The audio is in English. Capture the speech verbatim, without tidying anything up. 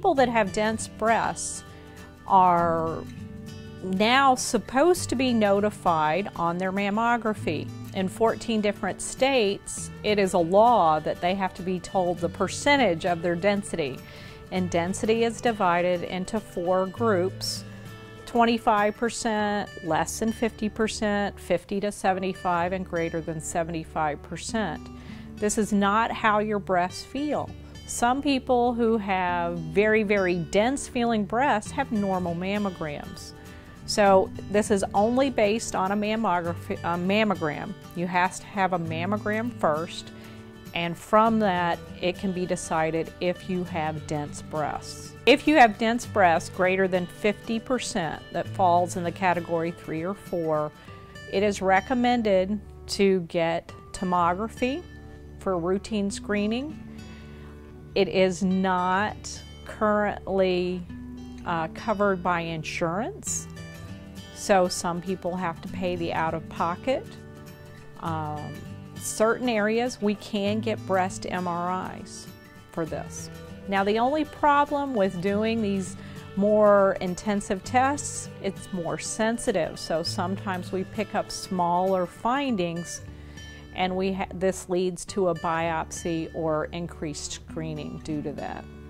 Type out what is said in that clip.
people that have dense breasts are now supposed to be notified on their mammography. In fourteen different states, it is a law that they have to be told the percentage of their density. And density is divided into four groups: twenty-five percent, less than fifty percent, fifty to seventy-five, and greater than seventy-five percent. This is not how your breasts feel. Some people who have very, very dense feeling breasts have normal mammograms. So this is only based on a mammography, a mammogram. You have to have a mammogram first, and from that it can be decided if you have dense breasts. If you have dense breasts greater than fifty percent that falls in the category three or four, it is recommended to get tomography for routine screening. It is not currently uh, covered by insurance, so some people have to pay the out-of-pocket. Um, certain areas we can get breast M R Is for this. Now, the only problem with doing these more intensive tests, it's more sensitive, so sometimes we pick up smaller findings, and we ha this leads to a biopsy or increased screening due to that.